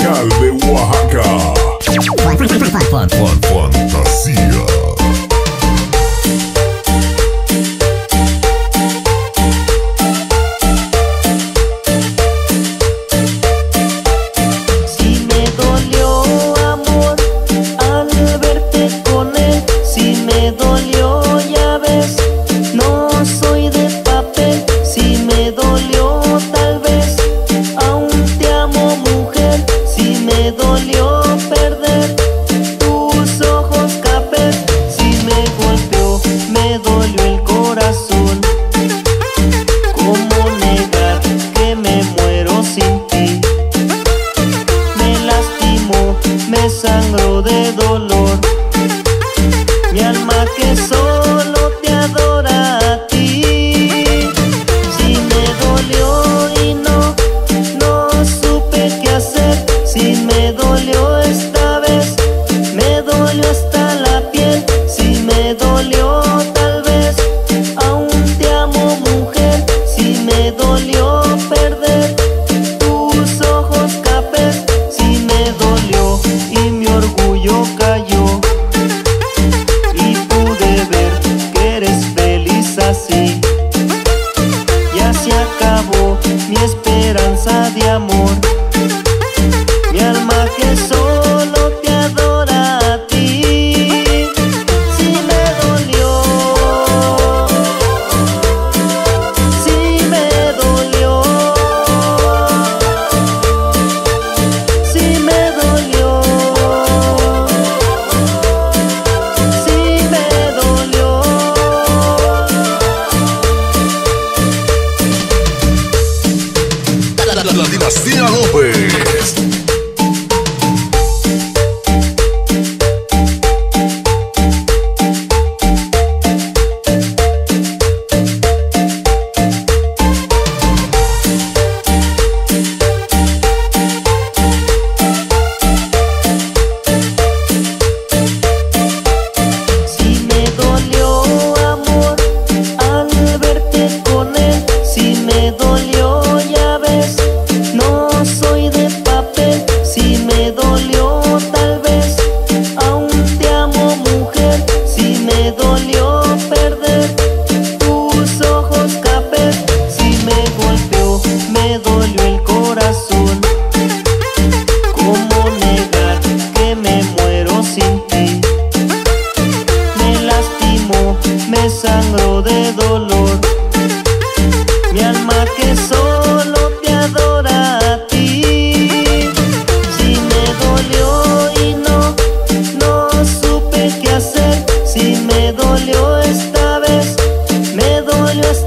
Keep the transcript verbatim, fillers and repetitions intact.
tropical de Oaxaca. Fan, fan, fantasía. Me sangro de dolor, mi alma que solo te adora a ti. Si me dolió y no, no supe qué hacer. Si me dolió esta vez, me dolió hasta la piel. Si me dolió tal vez, aún te amo mujer. Si me dolió perder tus ojos cafés. Si me dolió y mi orgullo cayó y pude ver que eres feliz así. Ya se acabó mi esperanza de amor, mi alma que solo te adora a ti. Si me dolió, si me dolió, si me dolió. La Dinastía López. Si me dolió amor al verte con él, si me dolió ya ves, no soy de papel. Si me dolió tal vez, aún te amo mujer. Si me dolió perder tus ojos cafés. Si me golpeó, me dolió el corazón. ¿Cómo negar que me muero sin ti? Me lastimó, me sangró de dolor, mi alma que solo te adora a ti. Si me dolió y no, no supe qué hacer. Si me dolió esta vez, me dolió